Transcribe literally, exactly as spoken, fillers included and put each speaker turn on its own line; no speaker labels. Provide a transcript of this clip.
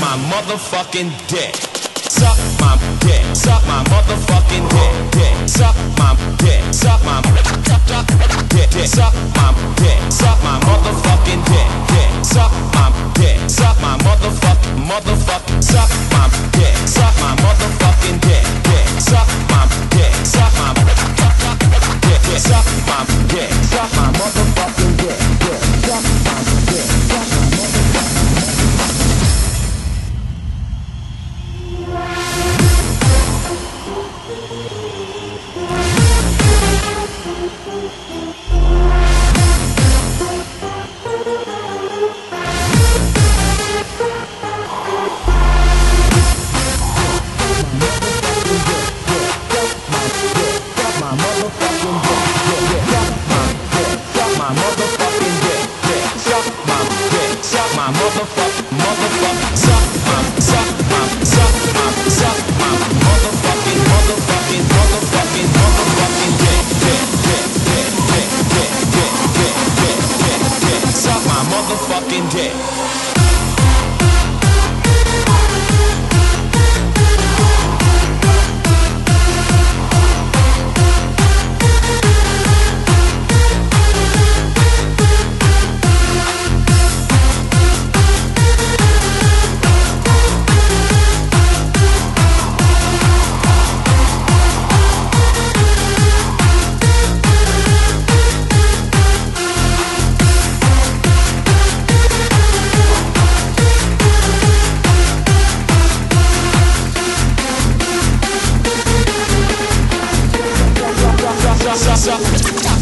my motherfucking dick. Suck my dick, suck my motherfucking dick, dick, suck my dick, suck my dick, dick, suck my dick, suck my motherfucking dick, dick, suck my dick, suck my motherfucking motherfucking, suck my dick, suck my motherfucking dick, dick, suck my dick, suck my dick, dick, suck my dick, suck my motherfucking dick, dick, suck my dick, suck my motherfucking dick. Suck, suck, suck.